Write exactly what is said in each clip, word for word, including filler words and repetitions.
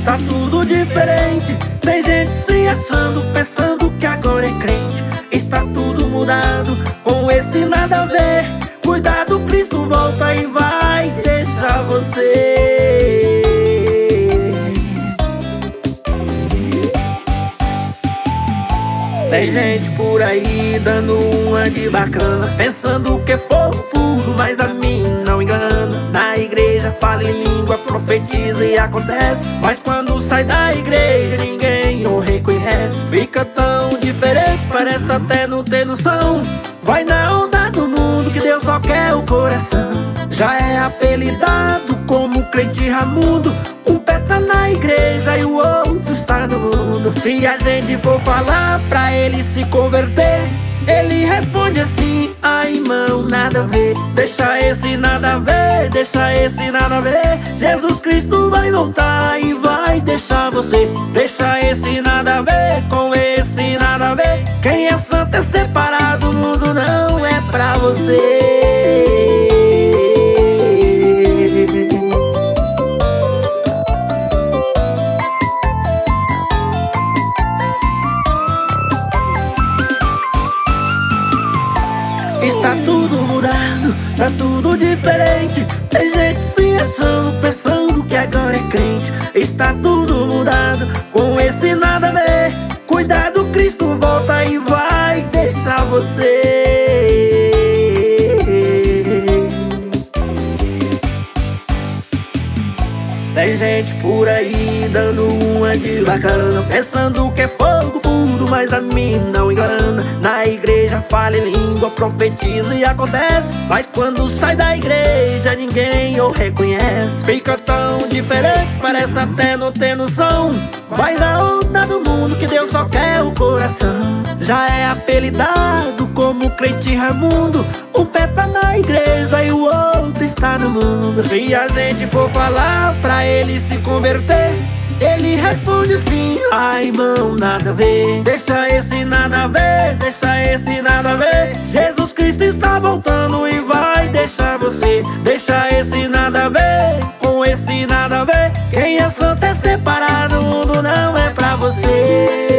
Está tudo diferente. Tem gente se achando, pensando que agora é crente. Está tudo mudado, com esse nada a ver. Cuidado, Cristo volta e vai deixar você. Tem gente por aí dando uma de bacana, pensando que é fogo puro, mas a mim não engana. Na igreja fala em língua, profetiza e acontece, mas quando sai da igreja ninguém o reconhece. Fica tão diferente, parece até não ter noção. Vai na onda do mundo que Deus só quer o coração. Já é apelidado como crente Ramundo. Um pé tá na igreja e o outro está no mundo. Se a gente for falar pra ele se converter, ele responde assim: ai, irmão, nada a ver. Deixa esse nada a ver, deixa esse nada a ver. Jesus Cristo vai voltar e vai deixar você. Deixa esse nada a ver com esse nada a ver. Quem é santo é separado, o mundo não é pra você. Está tudo mudado, tá tudo diferente. Tem gente se achando, pensando que agora é crente. Está tudo mudado, com esse nada a ver. Cuidado, Cristo volta e vai deixar você. Tem gente por aí dando uma de bacana, pensando que é fogo puro, mas a mim não engana. Na igreja fala em língua, profetiza e acontece, mas quando sai da igreja ninguém o reconhece. Fica tão diferente, parece até não ter noção. Vai na onda do mundo que Deus só quer o coração. Já é apelidado como crente Ramundo. Um pé tá na igreja e o outro está no mundo. Se a gente for falar pra ele se converter, ele responde assim: ai, irmão, nada a ver. Deixa esse nada a ver, deixa esse nada a ver. Jesus Cristo está voltando e vai deixar você. Deixa esse nada a ver com esse nada a ver. Quem é santo é separado, o mundo não é pra você.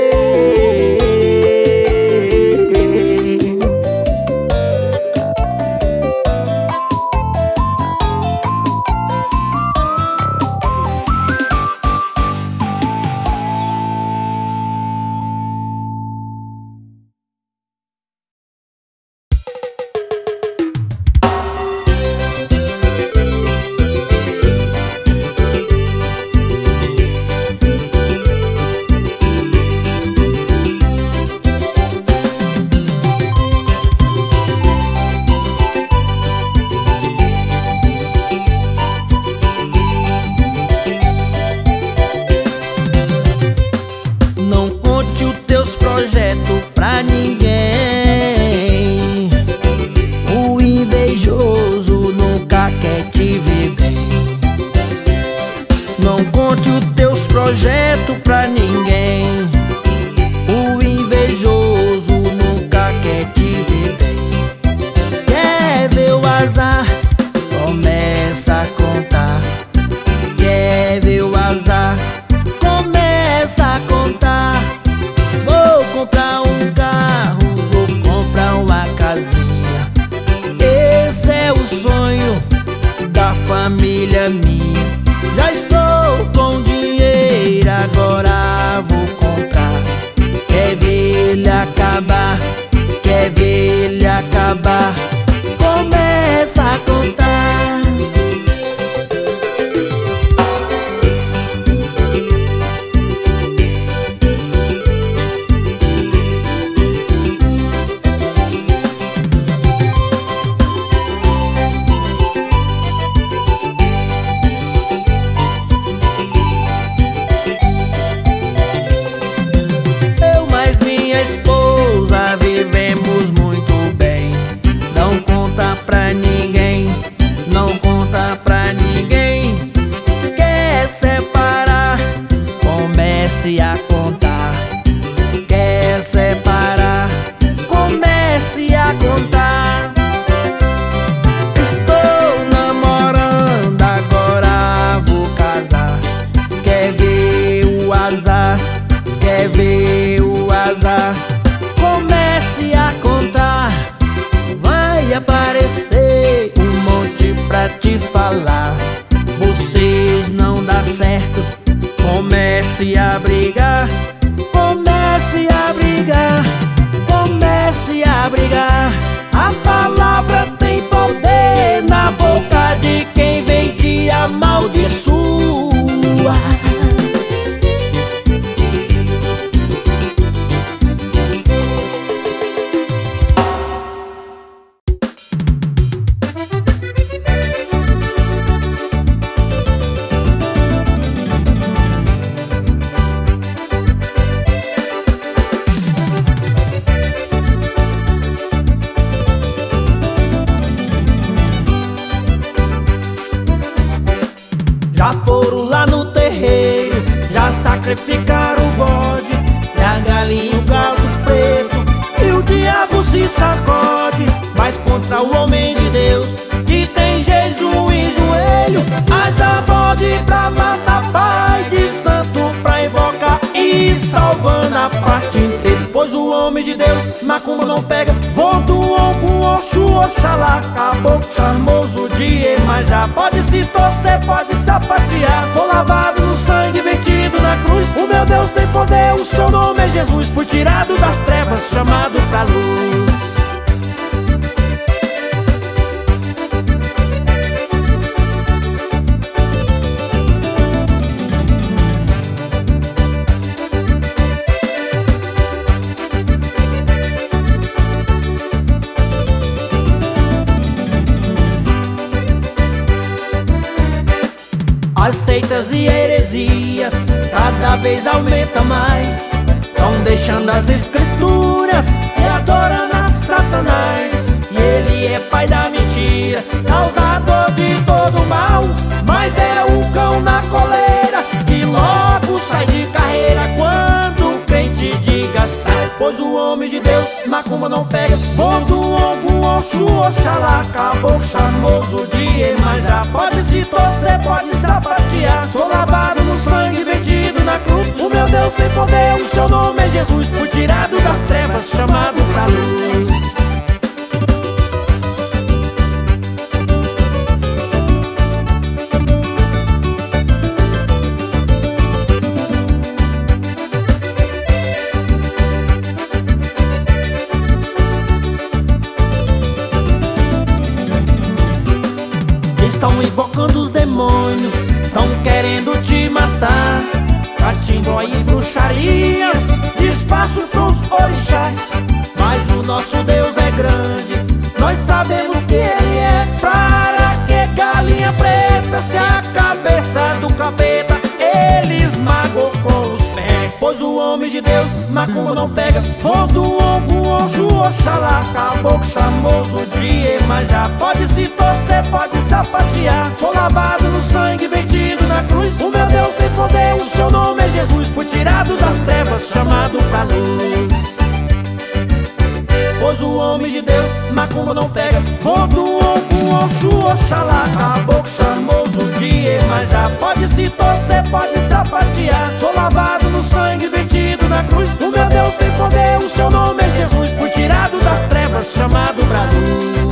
Não certo. Comece a brigar, comece a brigar, comece a brigar. A palavra tem poder na boca de quem vem te amaldiçoar. Já foram lá no terreiro, já sacrificaram o bode, e a galinha e o galo preto, e o diabo se sacode. Mas contra o homem de Deus, que tem jejum e joelho, haja bode pra matar, pai de santo pra invocar, e salvando a parte inteira. Pois o homem de Deus, macumba não pega, voto com Oxu, Oxalá, caboclo charmoso de Iemanjá. Pode se torcer, pode se sapatear, sou lavado no sangue vertido na cruz. O meu Deus tem poder, o seu nome é Jesus. Fui tirado das trevas, chamado pra luz. As seitas e heresias cada vez aumenta mais, tão deixando as escrituras e adorando a Satanás. E ele é pai da mentira, causador de todo mal, mas é o cão na coleira que logo sai de carreira quando o crente diga sai. Pois o homem de Deus, macumba não pega, voto Ogum, Oxu, Oxalá, caboclo charmoso de Iemanjá. Pode se torcer, pode se sapatear, sou lavado no sangue vertido na cruz. O meu Deus tem poder, o seu nome é Jesus. Fui tirado das trevas, chamado pra luz. Estão invocando os demônios, estão querendo te matar. Catimbó e bruxarias, despacho pros orixás. Mas o nosso Deus é grande, nós sabemos que Ele é. Para que galinha preta, se a cabeça do capeta Ele esmagou com os pés. Pois o homem de Deus, macumba não pega, voto Ogum, Oxu, Oxalá, caboclo charmoso de Iemanjá. Pode se torcer, pode se sapatear, sou lavado no sangue vertido na cruz. O meu Deus tem poder, o seu nome é Jesus. Fui tirado das trevas, chamado pra luz. Pois o homem de Deus, macumba não pega, voto Ogum, Oxu, Oxalá, caboclo charmoso de Iemanjá. Pode se torcer, pode se sapatear, sou lavado no sangue vertido na cruz. O meu Deus tem poder, o seu nome é Jesus. Fui tirado das trevas, chamado pra luz.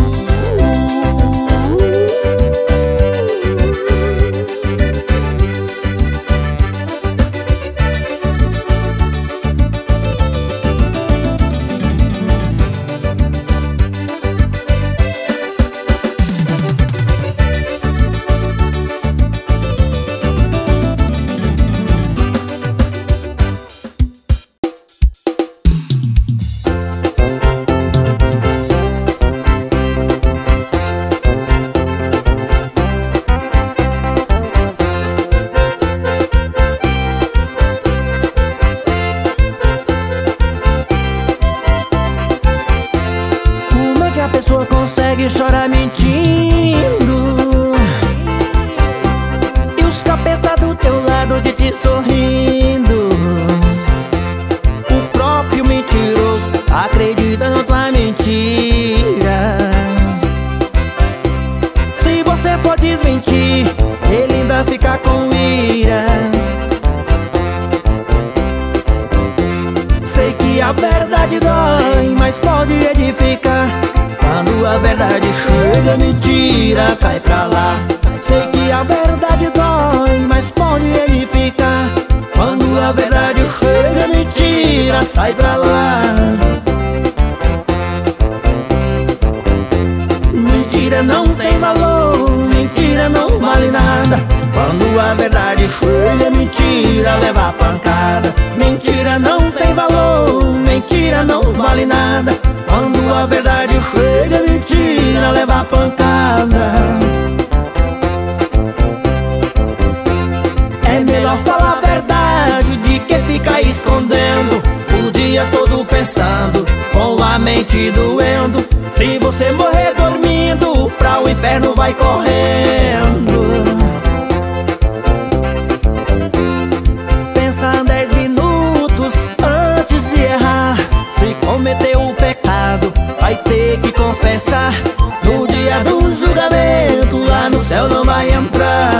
Chora mentindo, e os capeta do teu lado de ti sorrindo. O próprio mentiroso acredita na tua mentira. Se você for desmentir, ele ainda fica com ira. Sei que a verdade dói, mas pode edificar. Quando a verdade chega, mentira cai pra lá. Sei que a verdade dói, mas pode onde ele fica. Quando a verdade chega, mentira sai pra lá. Mentira não tem valor, mentira não vale nada. Quando a verdade chega, mentira leva a pancada. Mentira não tem valor, mentira não vale nada. Quando a verdade chega, mentira leva a pancada. É melhor falar a verdade de que ficar escondendo o dia todo pensando, com a mente doendo. Se você morrer dormindo, pra o inferno vai correndo. Pensa dez minutos antes de errar. Se cometeu o pecado, vai ter que confessar. No dia do julgamento, lá no céu não vai entrar.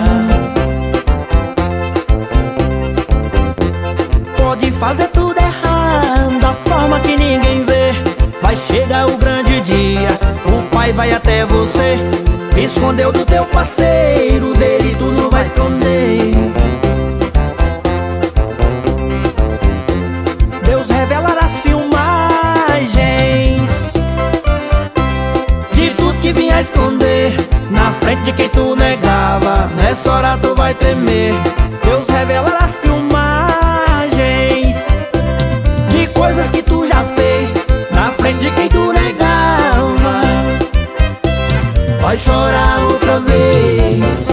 Pode fazer tudo errado, da forma que ninguém vê. Vai chegar o grande dia, o pai vai até você. Escondeu do teu parceiro, dele tu não vai esconder. Deus revelará as filmagens de tudo que vinha esconder. Na frente de quem tu negava, nessa hora tu vai tremer. Deus revelará as filmagens de coisas que tu já fez, na frente de quem tu negava. Vai chorar outra vez.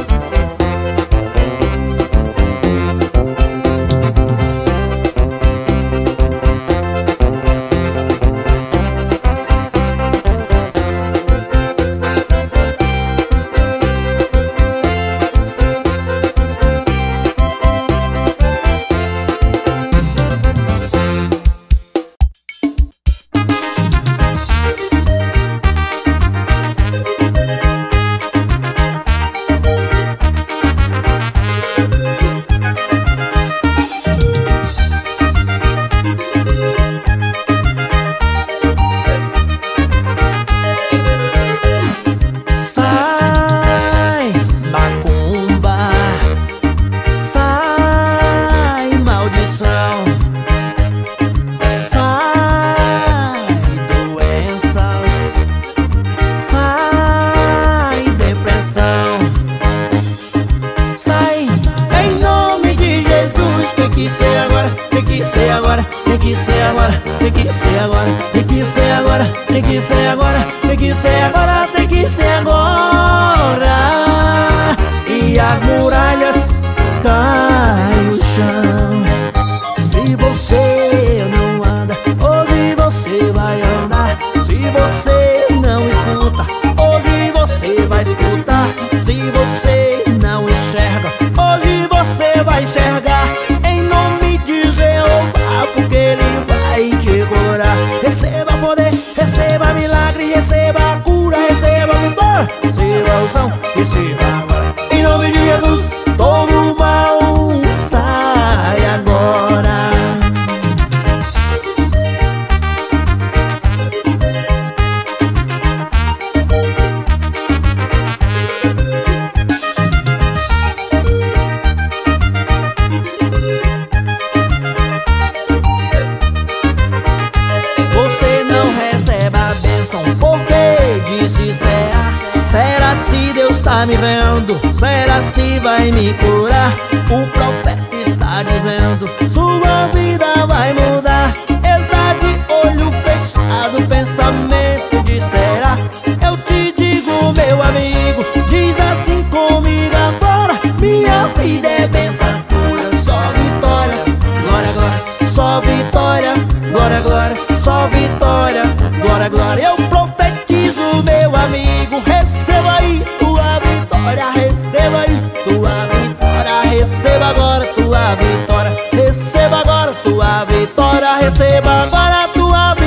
Me vendo, será se vai me curar? O profeta está dizendo, sua vida vai mudar. Ele tá de olho fechado, pensamento de será. Eu te digo, meu amigo, diz assim comigo agora. Minha vida é benção pura, só vitória, glória, glória. Só vitória, glória, glória. Só vitória, glória, glória. Eu profetizo, meu amigo, receba aí tua vitória, receba aí tua vitória, receba agora tua vitória, receba agora tua vitória, receba agora tua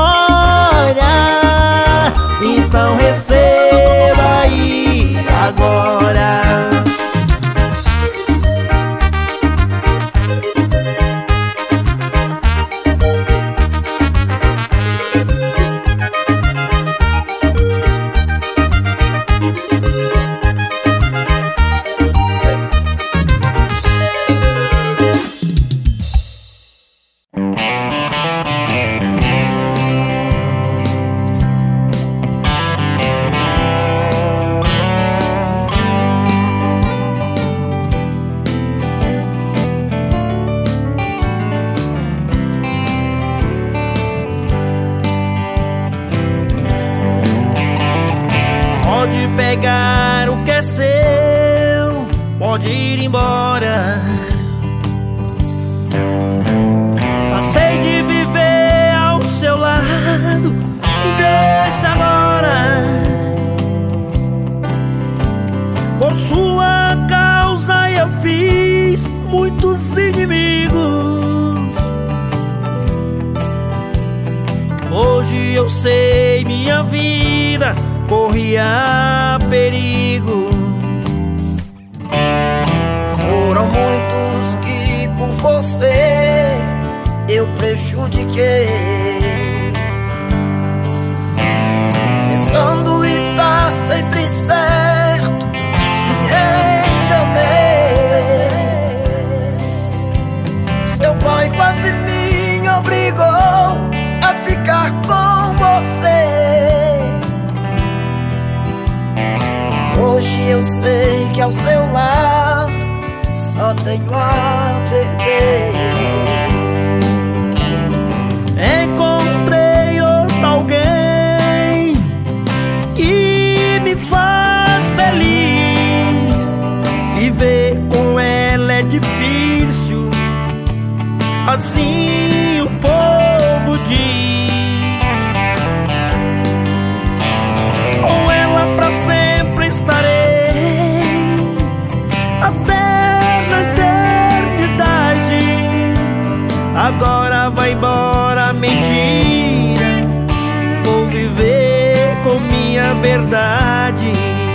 vitória. Então receba aí agora. pegar o que é seu, pode ir embora. Cansei de viver ao seu lado, deixa agora. Por sua causa eu fiz muitos inimigos. Hoje eu sei, minha vida corria perigo. Foram muitos que por você eu prejudiquei, pensando estar sempre certo, me enganei. Seu pai quase me obrigou a ficar com você. Hoje eu sei que ao seu lado só tenho a perder. Encontrei outro alguém que me faz feliz. Viver com ela é difícil, assim o povo diz. Com ela pra sempre estarei, até na eternidade. Agora vai embora a mentira, vou viver com minha verdade.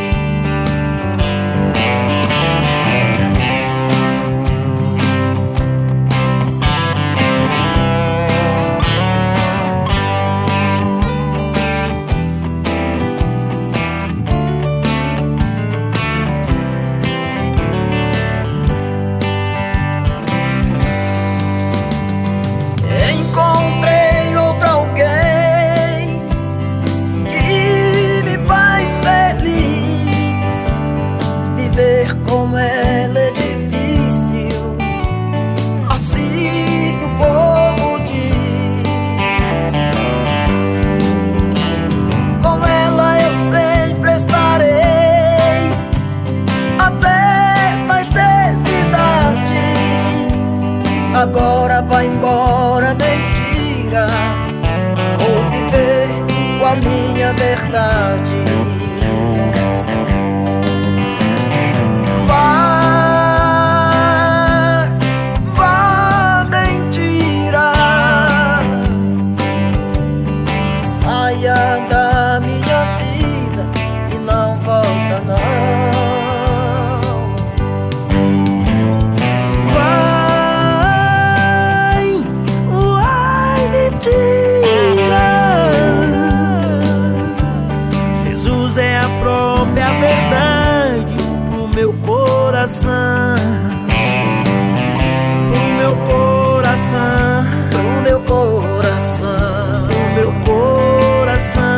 Com ela é difícil, assim o povo diz. Com ela eu sempre estarei, até na eternidade. Agora vai embora mentira, vou viver com a minha verdade. Da minha vida e não volta não. Vai, vai, mentira. Jesus é a própria verdade pro meu coração, pro meu coração, pro meu coração, pro meu coração.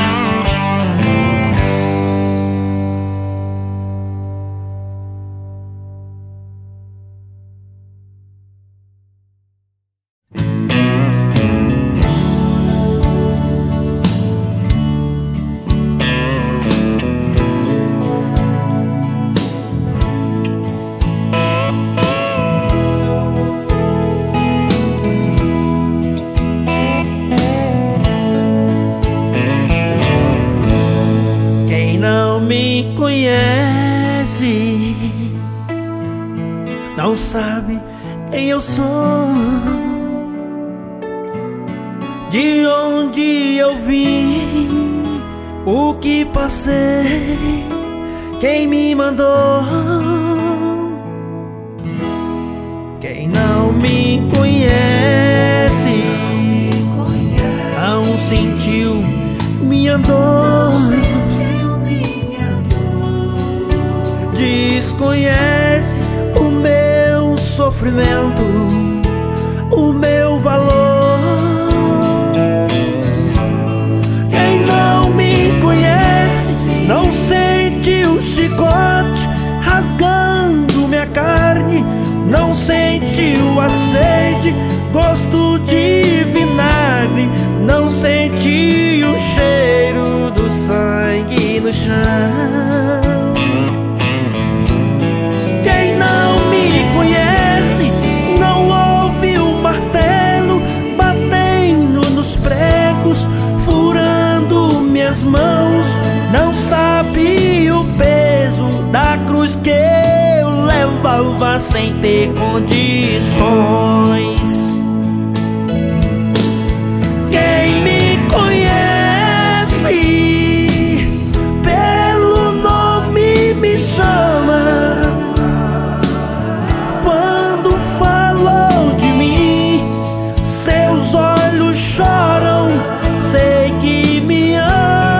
Me conhece, não sabe quem eu sou, de onde eu vim, o que passei, quem me mandou. Quem não me conhece não sentiu minha dor, desconhece o meu sofrimento, o meu valor. Quem não me conhece não sente o chicote rasgando minha carne, não sentiu a sede, gosto de vinagre, não senti o cheiro do sangue no chão. que eu levava sem ter condições. Quem me conhece pelo nome me chama. Quando falou de mim, seus olhos choram, sei que me ama.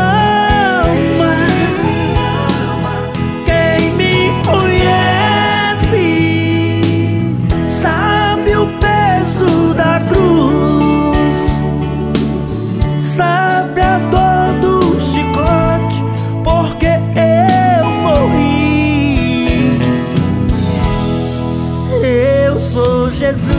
Quem me conhece sabe o peso da cruz, sabe a dor do chicote, porque eu morri. Eu sou Jesus.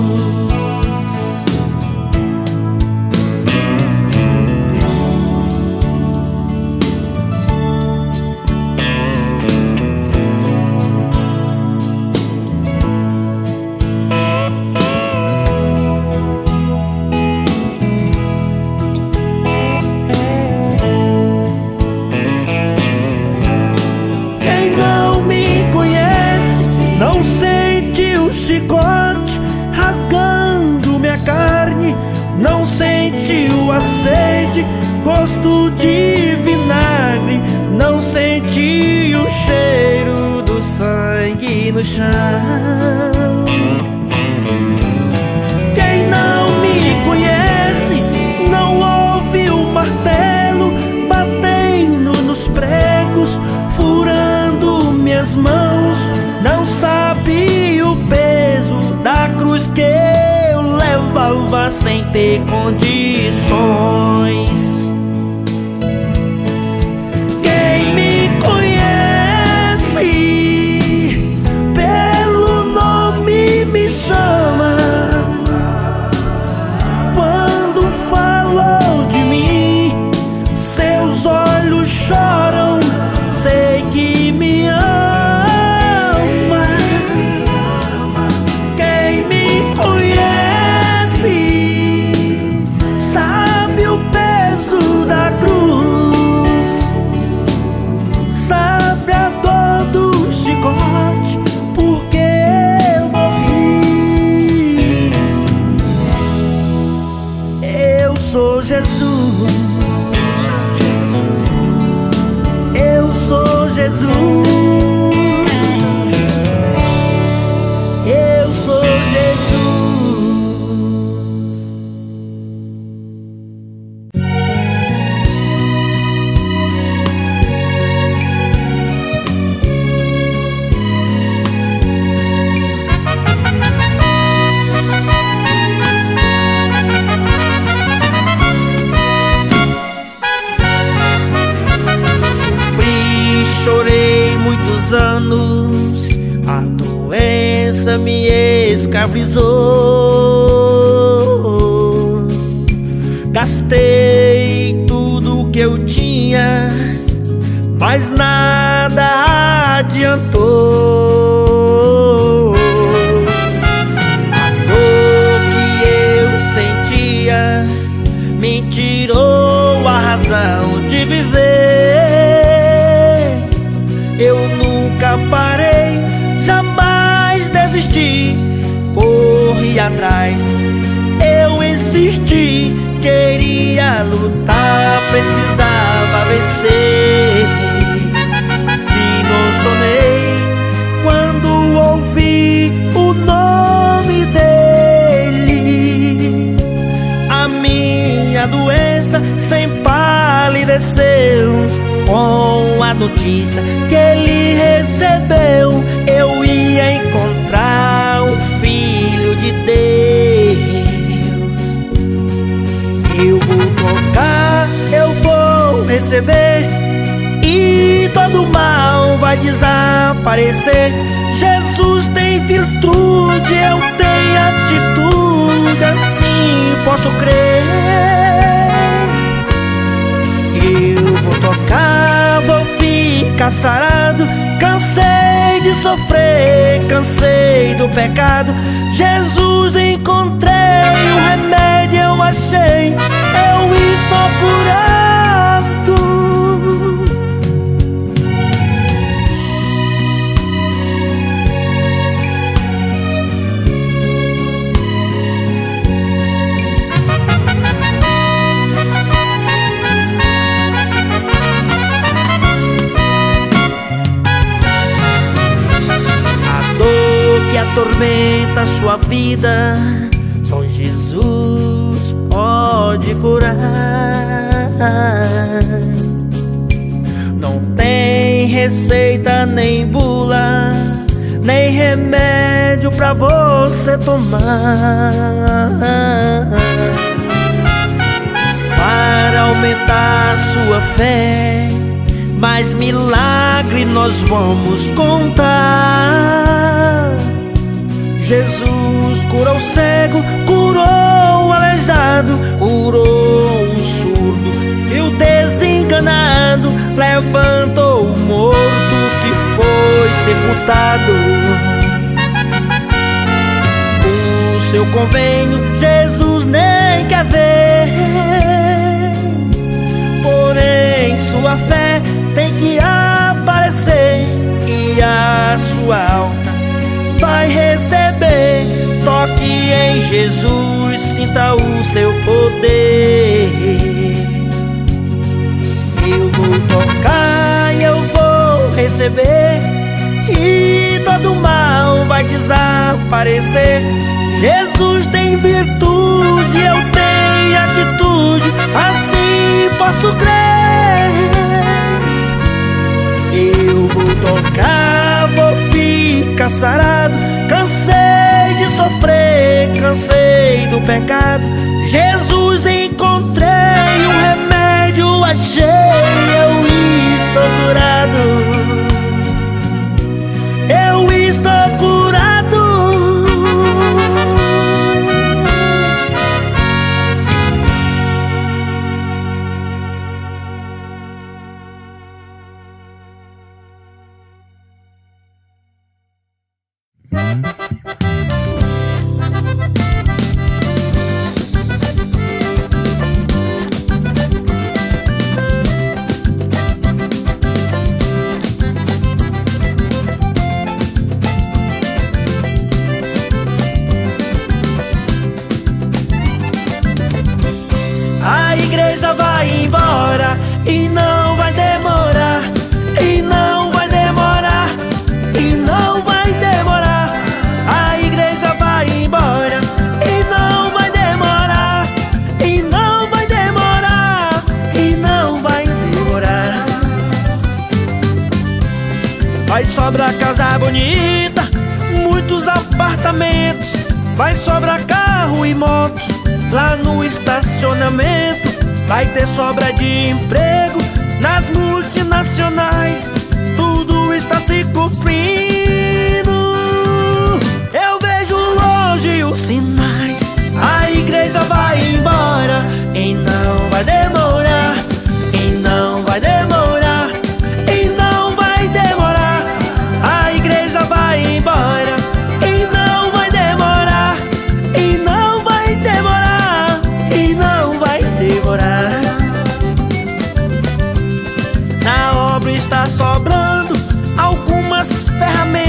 Não sente o chicote rasgando minha carne, não sentiu a sede, gosto de vinagre, não senti o cheiro do sangue no chão. Quem não me conhece não ouve o martelo batendo nos pregos, furando minhas mãos, não sabe o peso da cruz que eu levava sem ter condições. Quem me conhece pelo nome me chama. Quando falou de mim, seus olhos choram, sei que me ama. Porque eu morri. Eu sou Jesus. Eu sou Jesus. Eu sou Jesus. Chorei muitos anos, a doença me escravizou. Gastei tudo que eu tinha, mas nada adiantou. A dor que eu sentia me tirou a razão de viver. Eu nunca parei, jamais desisti, corri atrás, eu insisti, queria lutar, precisava vencer. Me emocionei quando ouvi o nome dele. A minha doença sem palideceu com a notícia que ele recebeu. Eu ia encontrar o Filho de Deus. Eu vou tocar, eu vou receber, e todo mal vai desaparecer. Jesus tem virtude, eu tenho atitude, assim posso crer. Eu vou tocar, vou ficar sarado. Cansei de sofrer, cansei do pecado. Jesus encontrei, o remédio eu achei, eu estou curado. atormenta a sua vida, só Jesus pode curar. Não tem receita nem bula, nem remédio pra você tomar. Para aumentar sua fé, mais milagre nós vamos contar. Jesus curou o cego, curou o aleijado, curou um surdo e o desenganado, levantou o morto que foi sepultado. O seu convênio Jesus nem quer ver, porém sua fé tem que aparecer e a sua alma vai receber. Toque em Jesus, sinta o seu poder. Eu vou tocar e eu vou receber, e todo mal vai desaparecer. Jesus tem virtude, eu tenho atitude, assim posso crer. Eu vou tocar, vou ficar sarado. Cansei de sofrer, cansei do pecado. Jesus, encontrei um remédio, achei, eu estou curado. Eu estou curado. A igreja vai embora e não vai demorar, e não vai demorar, e não vai demorar. A igreja vai embora e não vai demorar, e não vai demorar, e não vai demorar. Vai sobrar casa bonita, muitos apartamentos, vai sobrar carro e motos lá no estacionamento. Vai ter sobra de emprego nas multinacionais, tudo está se cumprindo. Eu vejo longe os sinais. A igreja vai embora e não vai demorar, e não vai demorar, e não vai demorar. A igreja vai embora e não vai demorar, e não vai demorar, e não vai demorar. Na obra está sobrando algumas ferramentas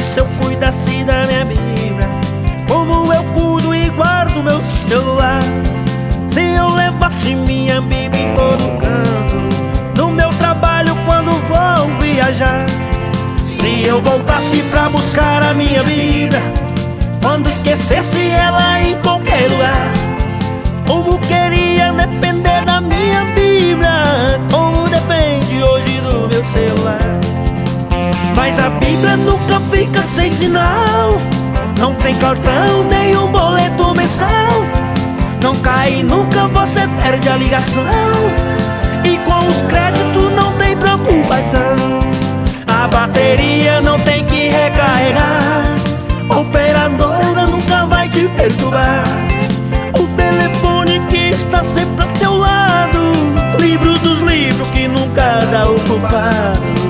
se eu cuidasse da minha Bíblia, como eu cuido e guardo meu celular. Se eu levasse minha Bíblia em todo canto, no meu trabalho quando vou viajar. Se eu voltasse pra buscar a minha Bíblia, quando esquecesse ela em qualquer lugar. Como queria depender da minha Bíblia, como depende hoje do meu celular. Mas a Bíblia nunca fica sem sinal, não tem cartão nem um boleto mensal. Não cai nunca, você perde a ligação, e com os créditos não tem preocupação. A bateria não tem que recarregar, a operadora nunca vai te perturbar. O telefone que está sempre ao teu lado, livro dos livros que nunca dá ocupado.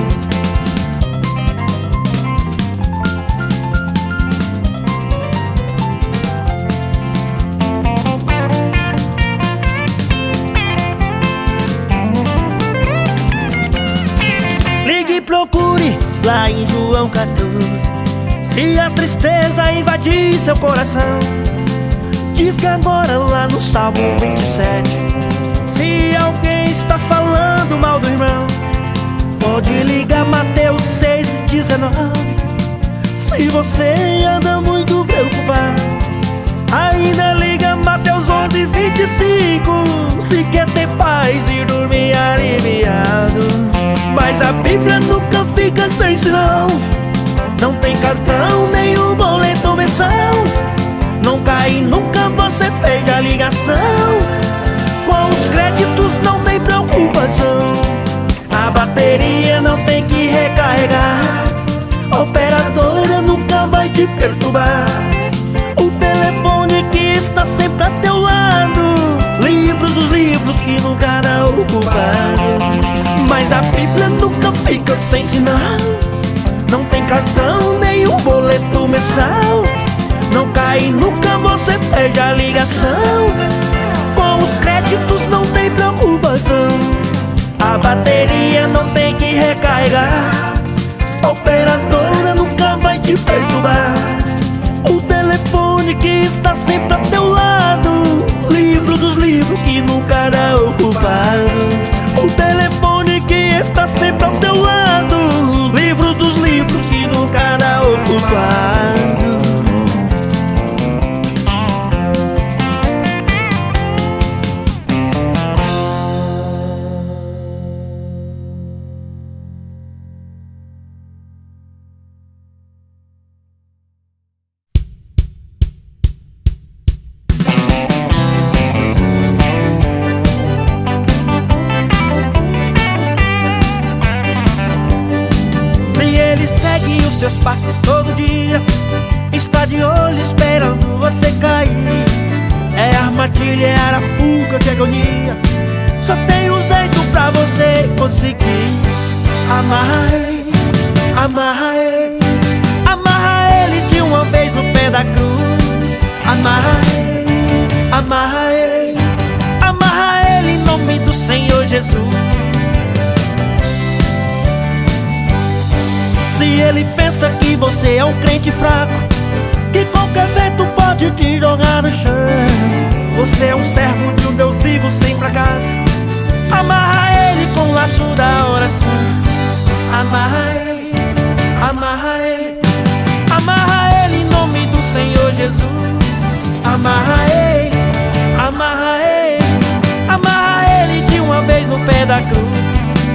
Procure lá em João quatorze, se a tristeza invadir seu coração. Diz que agora lá no Salmo vinte e sete, se alguém está falando mal do irmão, pode ligar Mateus seis e dezenove. Se você anda muito preocupado, ainda liga Mateus onze, vinte e cinco, se quer ter paz e dormir aliviado. Mas a Bíblia nunca fica sem sinal, não tem cartão nem um boleto mensal. Não cai nunca, você perde a ligação, com os créditos não tem preocupação. A bateria não tem que recarregar, a operadora nunca vai te perturbar. O telefone que está sempre a teu lado, livro dos livros que nunca dá ocupado. Mas a Bíblia nunca fica sem sinal, não tem cartão nem um boleto mensal. Não cai nunca, você perde a ligação, com os créditos não tem preocupação. A bateria não tem que recarregar, a operadora nunca vai te perturbar. O telefone que está sempre a teu lado, livro dos livros que nunca dá ocupado. O telefone que está sempre ao teu lado, livro dos livros que nunca dá ocupado. Seus passos todo dia, está de olho esperando você cair. É armadilha, é arapuca, que agonia, só tem um jeito pra você conseguir. Amarra ele, amarra ele, amarra ele de uma vez no pé da cruz. Amarra ele, amarra ele, amarra ele em nome do Senhor Jesus. Se ele pensa que você é um crente fraco, que qualquer vento pode te jogar no chão, você é um servo de um Deus vivo sem fracasso. Amarra ele com o laço da oração. Amarra ele, amarra ele, amarra ele em nome do Senhor Jesus. Amarra ele, amarra ele, amarra ele de uma vez no pé da cruz.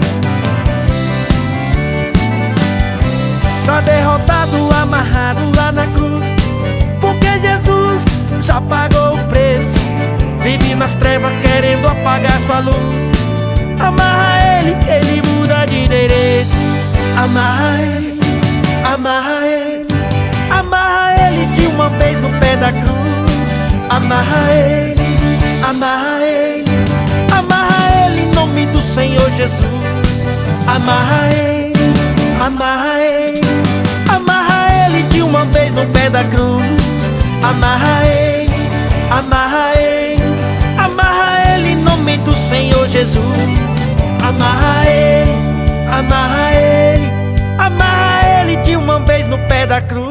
Tá derrotado, amarrado lá na cruz, porque Jesus já pagou o preço. Vive nas trevas querendo apagar sua luz. Amarra ele, que ele muda de endereço. Amarra ele, amarra ele, amarra ele de uma vez no pé da cruz. Amarra ele, amarra ele, amarra ele em nome do Senhor Jesus. Amarra ele, amarra ele, amarra ele de uma vez no pé da cruz. Amarra ele, amarra ele, amarra ele em nome do Senhor Jesus. Amarra ele, amarra ele, amarra ele de uma vez no pé da cruz.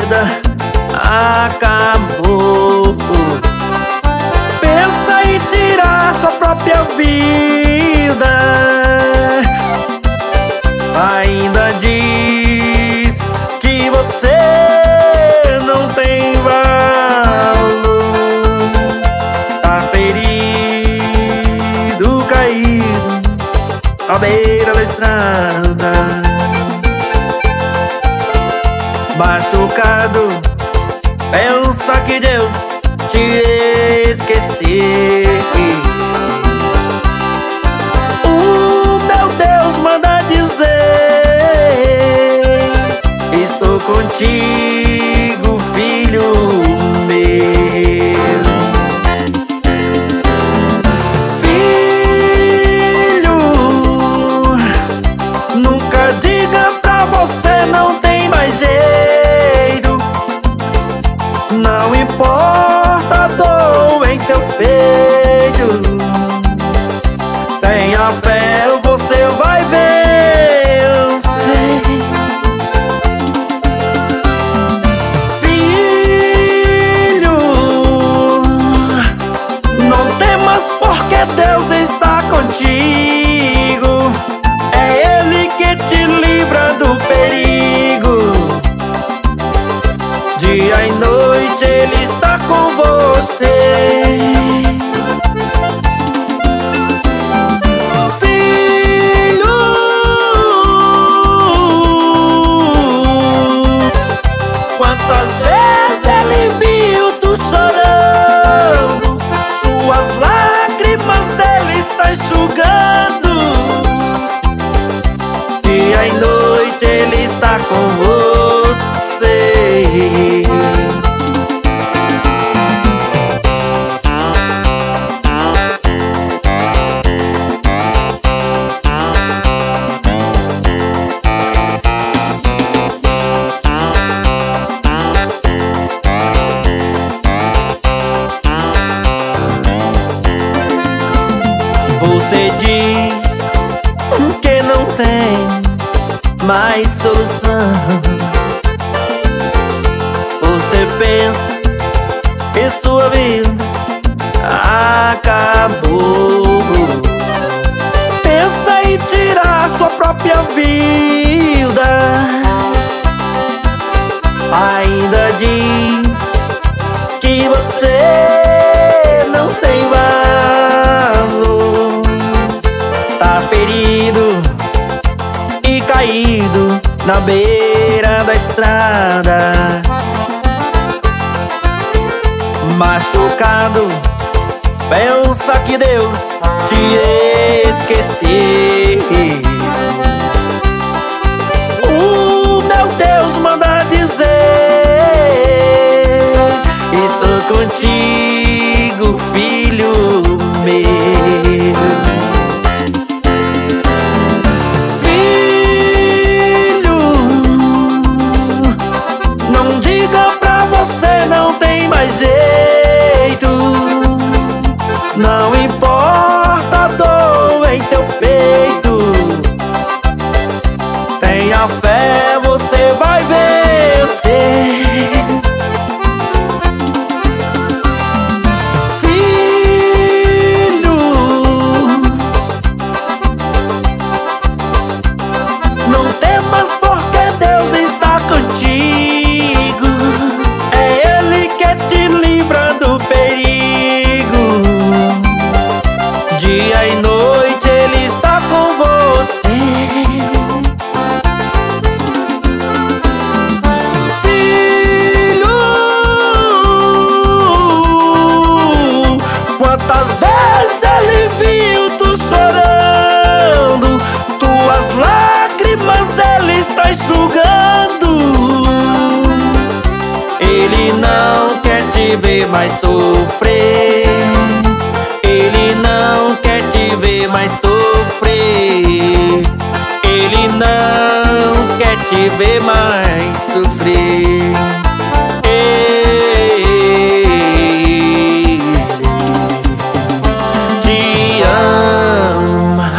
vida acabou. Pensa em tirar sua própria vida. Ainda diz que você não tem valor. Tá ferido, caído à beira da estrada, machucado, pensa que Deus te esqueceu. O meu Deus manda dizer: estou contigo, filho meu. Filho, nunca diga pra você não tem mais jeito. Não importa a dor em teu peito, tenha fé, você vai vencer. Filho, não temas porque Deus está contigo. É Ele que te livra do perigo. Dia e noite Ele está com você. Filho, quantas vezes Ele viu tu chorando, suas lágrimas Ele está enxugando. Dia e noite Ele está com você. Você diz que não tem mais solução. Você pensa que sua vida acabou. Pensa em tirar sua própria vida. Ainda diz que você não tem valor. Tá ferido e caído na beira da estrada, machucado, pensa que Deus te esqueceu. O meu Deus manda dizer: estou contigo, filho meu. Filho, não diga pra você não tem mais jeito. Não importa a dor em teu peito, tenha fé, você vai vencer. Filho, não temas porque Deus está contigo. É Ele que te livra do perigo. Dia e noite Ele está com você. Filho, quantas vezes Ele viu tu chorando, tuas lágrimas Ele está enxugando. Ele não quer te ver mais sofrer. Ele não quer te ver mais sofrer. Ele não quer te ver mais sofrer. Ele te ama.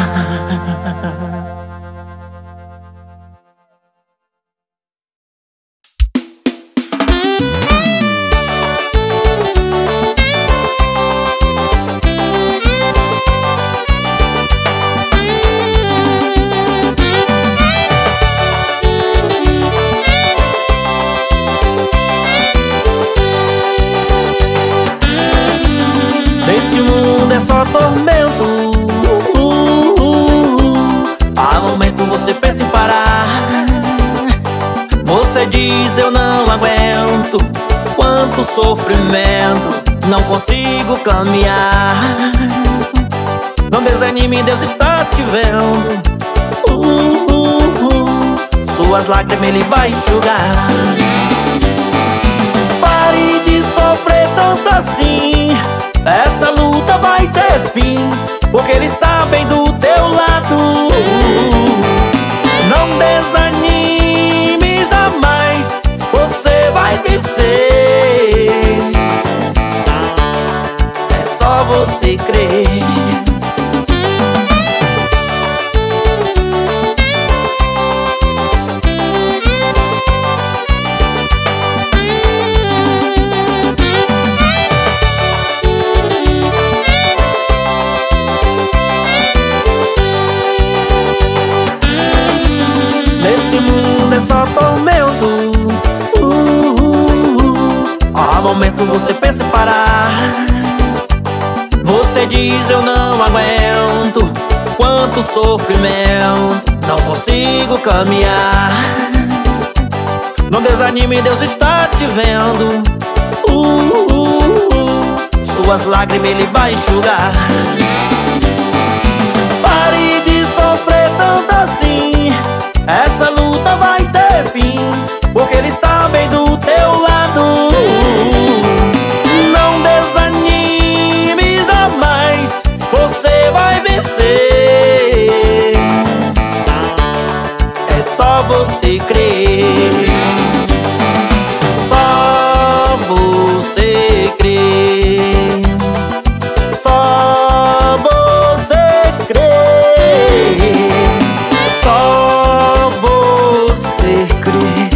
tormento. uh, uh, uh. Há momento você pensa em parar. Você diz eu não aguento, quanto sofrimento, não consigo caminhar. Não desanime, Deus está te vendo. uh, uh, uh. Suas lágrimas Ele vai enxugar. Pare de sofrer tanto assim, essa luta vai ter fim, porque Ele está bem do teu lado. Não desanime jamais, você vai vencer. É só você crer. Só tormento. uh, uh, uh. Há momento você pensa em parar. Você diz eu não aguento, quanto sofrimento, não consigo caminhar. Não desanime, Deus está te vendo. uh, uh, uh. Suas lágrimas Ele vai enxugar. Pare de sofrer tanto assim, essa luta vai ter fim, porque Ele está bem do teu lado. Não desanime jamais, você vai vencer. É só você crer. Só você crer. Só você crer. Só você crer.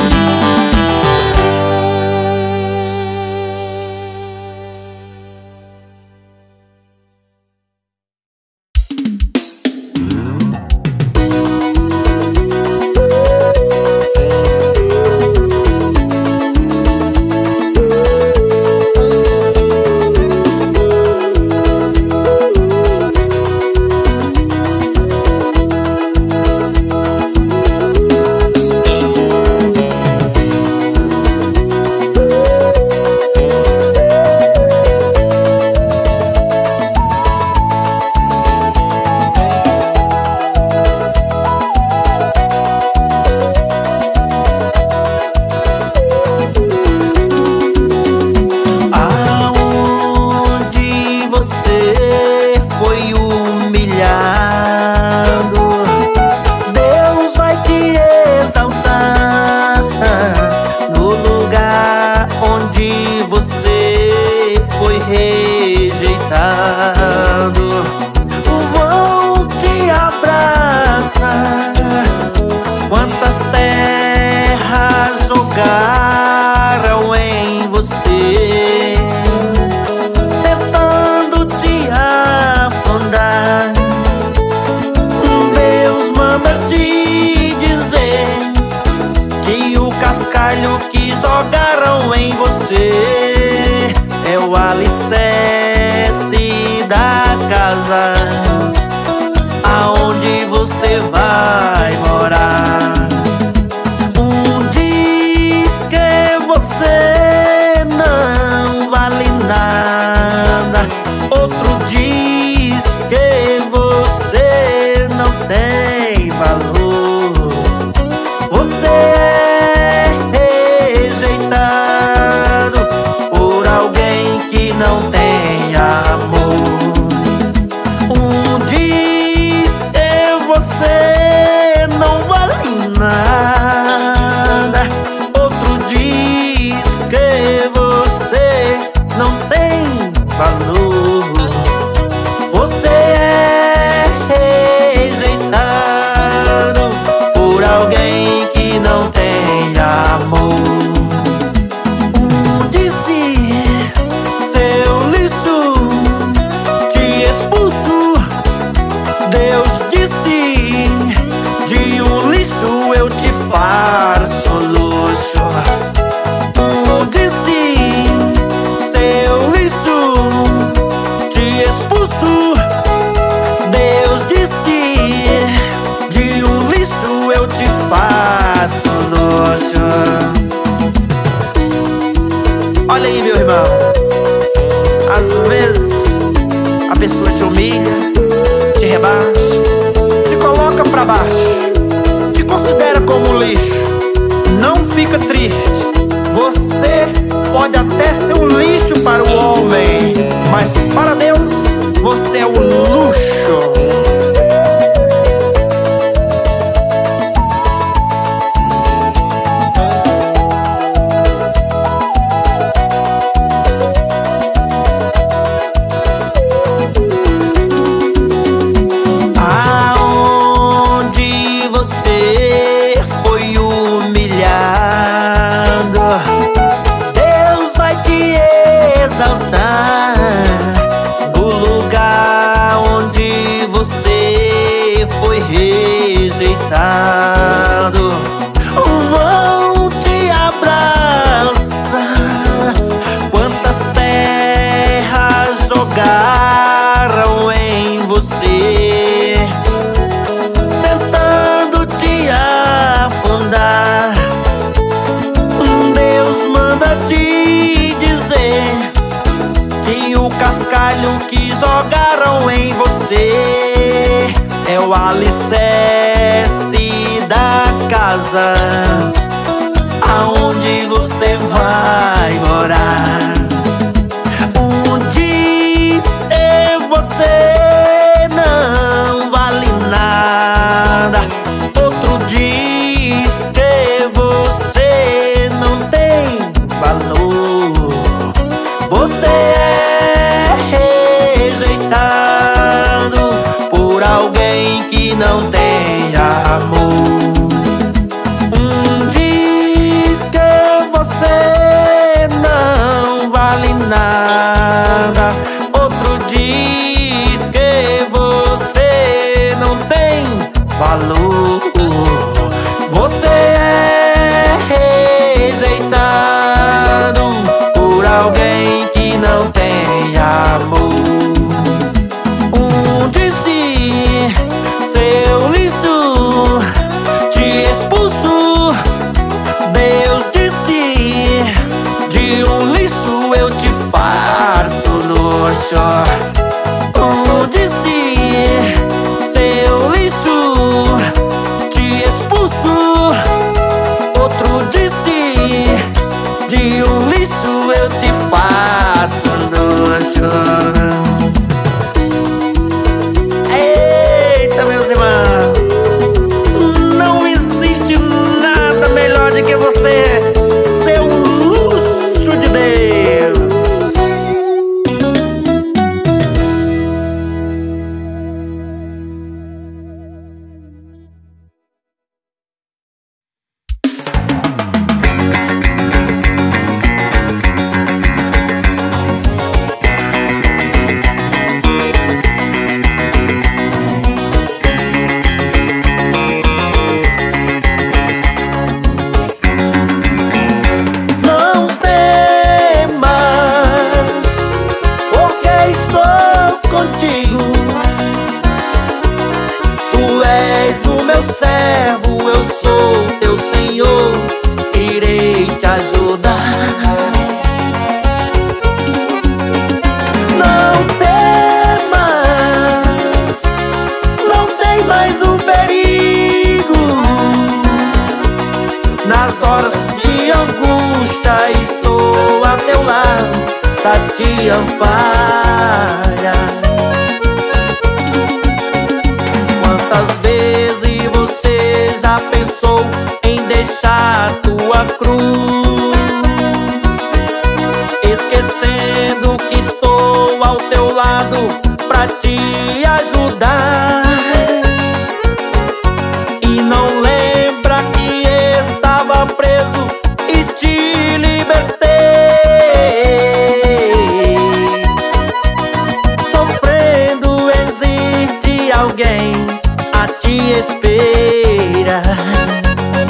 Quantas terras jogaram em você, tentando te afundar. Deus manda te dizer que o cascalho que jogaram em você é o alicerce da casa aonde você vai morar. Um diz que você não vale nada, outro diz que você não tem valor. Você é rejeitado por alguém que não tem fica triste. Você pode até ser um lixo para o homem, mas para Deus você é um luxo. No lugar onde você foi rejeitado, vão te abraçar. Quantas terras jogaram em você, tentando te afundar. Deus manda te dizer que o cascalho que jogaram em você é o alicerce da casa aonde você vai morar. Um diz que você não vale nada, outro diz que você não tem valor. Você é rejeitado por alguém que não tem amor. Um diz que você não vale nada, outro diz que você não tem valor. Você é rejeitado por alguém que não tem amor. Um disse seu lixo, te expulso. Deus disse de um lixo eu te faço luxo. Um disse seu lixo, te expulso. Outro disse de um lixo eu te faço luxo. Eita, meus irmãos, não existe nada melhor do que você ser um luxo de Deus. Servo, eu sou teu Senhor, irei te ajudar. Não temas, não tem mais um perigo. Nas horas de angústia estou a teu lado pra te amparar. Quantas vezes você já pensou em deixar tua cruz, esquecendo que estou ao teu lado pra te ajudar, e não lembra que estava preso e te libertei. Sofrendo existe alguém a te espera.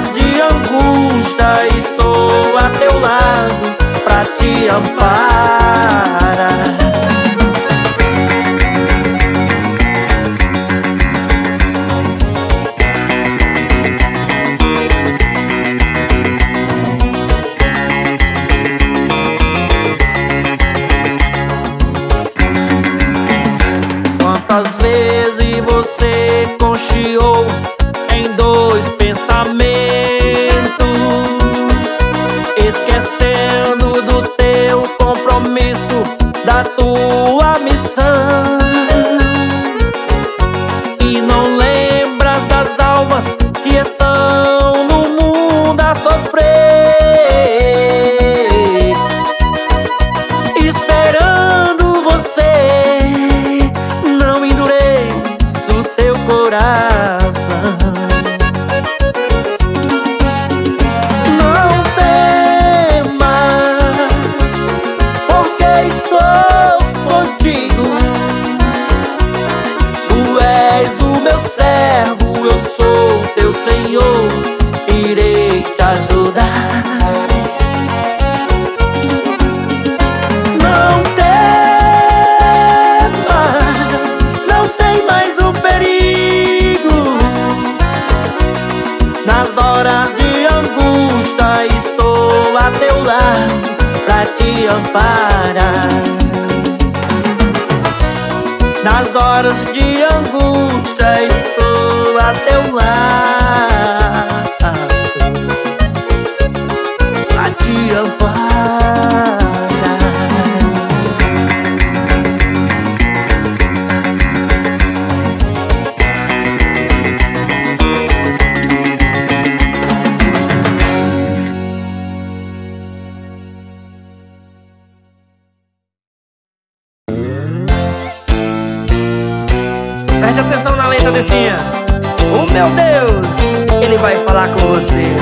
horas de angústia estou a teu lado pra te amparar. Quantas vezes você conchiou em dois pensamentos, esquecendo do teu compromisso, da tua missão, e não lembras das almas que estão no mundo a sofrer, esperando você. Não endureça o teu coração, não temas, porque estou contigo. Tu és o meu servo, eu sou teu Senhor, irei te ajudar. Não temas, não tem mais o perigo. Nas horas de angústia estou a teu lado pra te amparar. Nas horas de angústia estou a teu lado pra te amparar. Preste atenção na letra descinha. O meu Deus, Ele vai falar com você.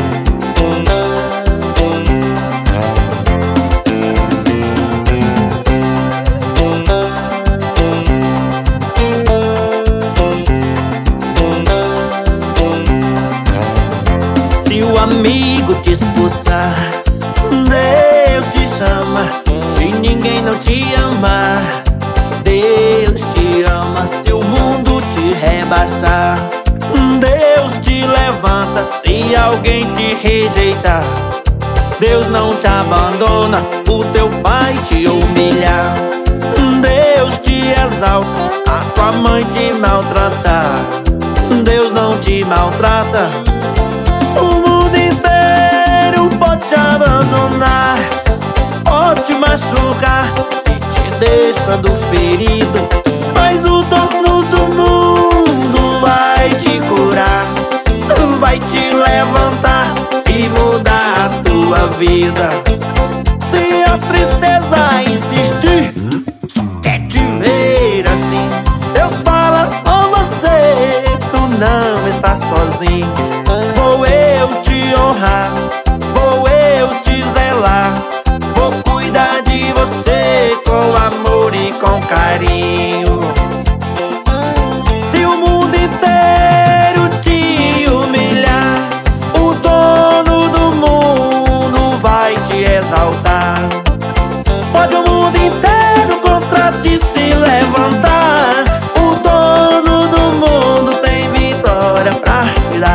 Se o amigo te expulsar, Deus te chama. Se ninguém não te amar, Deus te ama. Se o mundo te rebaixar, Deus te levanta. Se alguém te rejeitar, Deus não te abandona. O teu pai te humilhar, Deus te exalta. A tua mãe te maltratar, Deus não te maltrata. O mundo inteiro pode te abandonar, pode te machucar e te deixando ferido, mas o dono do mundo vai te curar, vai te levantar e mudar a tua vida. Se a tristeza insistir, só quer te ver assim, Deus fala com você, tu não estás sozinho. Vou eu te honrar, vou eu te zelar, vou cuidar de você com amor e com carinho. Se o mundo inteiro te humilhar, o dono do mundo vai te exaltar. Pode o mundo inteiro contra ti se levantar, o dono do mundo tem vitória pra te dar.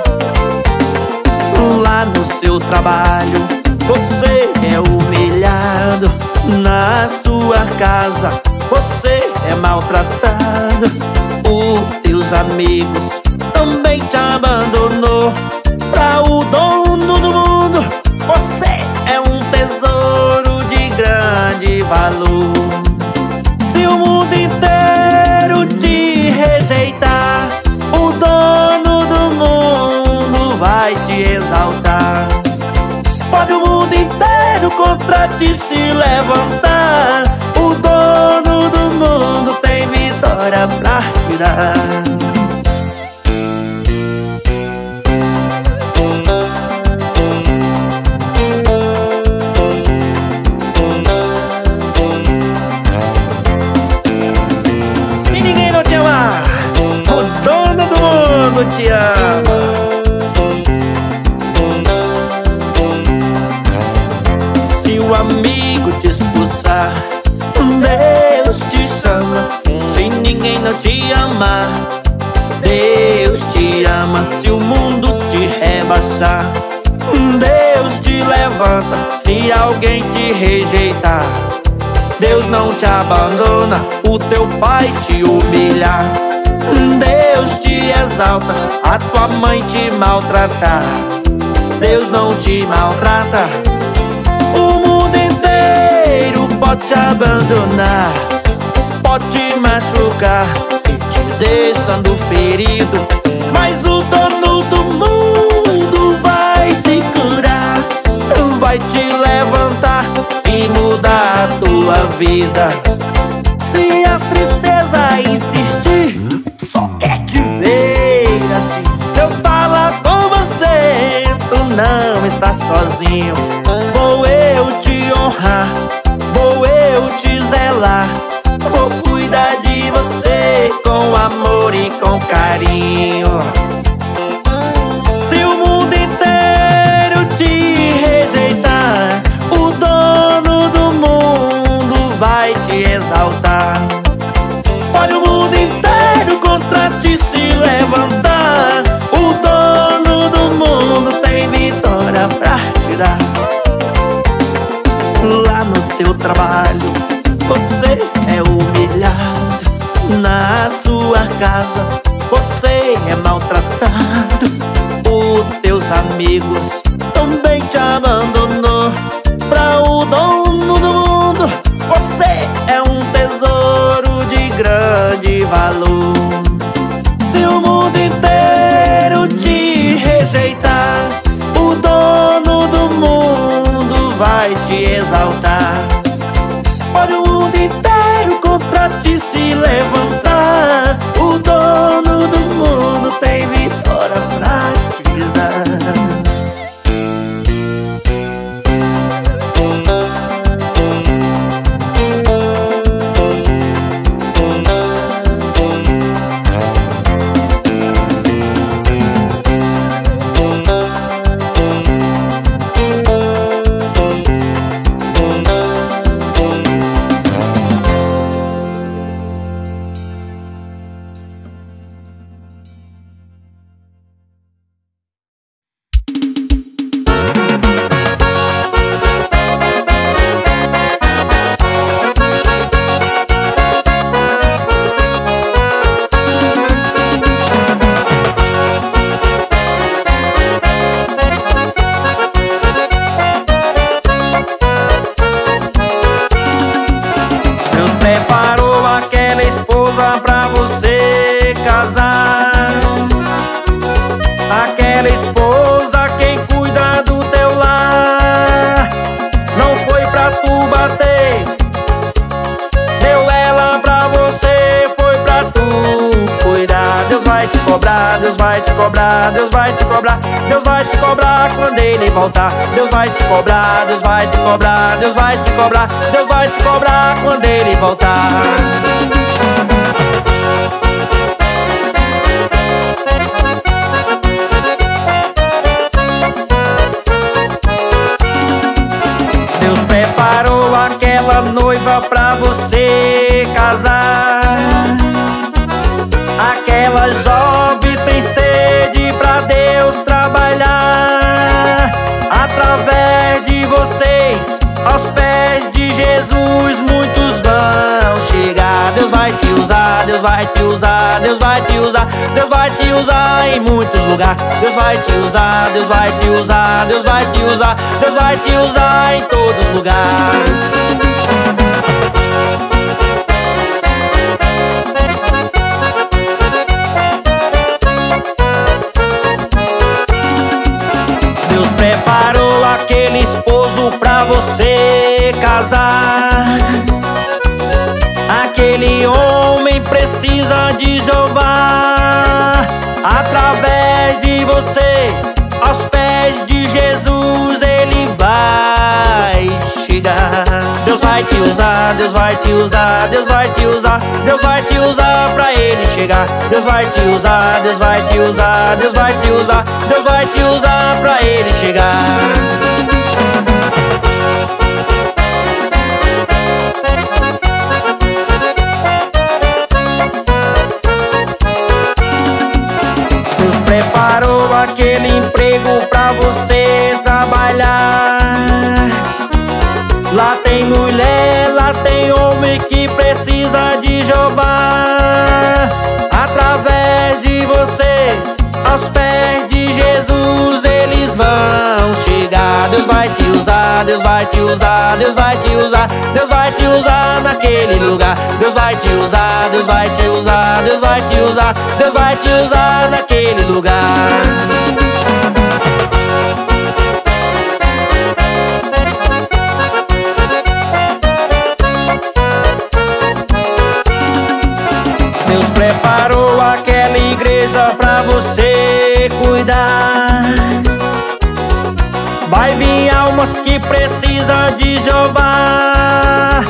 Lá no seu trabalho você é humilhado, na sua casa você é maltratado, os teus amigos também te abandonou. Pra o dono do mundo você é um tesouro de grande valor. Se o mundo inteiro te rejeitar, o dono do mundo vai te exaltar. Pode o mundo inteiro contra ti se levantar, o dono do mundo tem vitória pra te dar. Se ninguém não te amar, o dono do mundo te ama. seu amigo te expulsar, Deus te chama. Se ninguém não te amar, Deus te ama. Se o mundo te rebaixar, Deus te levanta. Se alguém te rejeitar, Deus não te abandona. O teu pai te humilhar, Deus te exalta. A tua mãe te maltratar, Deus não te maltrata. O mundo inteiro pode te abandonar, pode te machucar, te deixando ferido, mas o dono do mundo vai te curar, vai te levantar e mudar a tua vida. Se a tristeza insistir, só quer te ver assim, Deus fala com você, tu não estás sozinho. Vou eu te honrar, vou eu te zelar, vou cuidar de você com amor e com carinho. Se o mundo inteiro te rejeitar, o dono do mundo vai te exaltar. Olha o mundo inteiro contra ti se levantar, o dono do mundo tem vitória pra te dar. Lá no teu trabalho você é humilhado, na sua casa você é maltratado, os teus amigos também te abandonou. Pra o dono do mundo você é um tesouro de grande valor. Se o mundo inteiro te rejeitar, o dono do mundo vai te exaltar. Olha o mundo inteiro contra ti se levantar, o dono do mundo tem vitória pra te dar. Preparou aquela esposa pra você casar, aquela esposa quem cuida do teu lar. Não foi pra tu bater, deu ela pra você, foi pra tu cuidar. Deus vai te cobrar, Deus vai te cobrar, Deus vai te cobrar, Deus vai te cobrar quando ele voltar. Deus vai te cobrar, Deus vai te cobrar, Deus vai te cobrar, Deus vai te cobrar quando ele voltar. Deus preparou aquela noiva pra você casar, aquela jovem tem sede pra Deus trabalhar. Através de vocês, aos pés de Jesus, muitos vão chegar. Deus vai te usar, Deus vai te usar, Deus vai te usar, Deus vai te usar em muitos lugares. Deus vai te usar, Deus vai te usar, Deus vai te usar, Deus vai te usar em todos os lugares. Deus preparou aquele esposo pra você casar, aquele homem precisa de Jeová. Através de você, aos pés de Jesus, ele vai chegar. Deus vai te usar, Deus vai te usar, Deus vai te usar, Deus vai te usar pra ele chegar. Deus vai te usar, Deus vai te usar, Deus vai te usar, Deus vai te usar pra ele chegar. usar, Deus vai te usar, Deus vai te usar, Deus vai te usar naquele lugar. Deus vai te usar, Deus vai te usar, Deus vai te usar, Deus vai te usar naquele lugar. Deus preparou aquela igreja pra você cuidar. Vai vir almas que precisam de Jeová.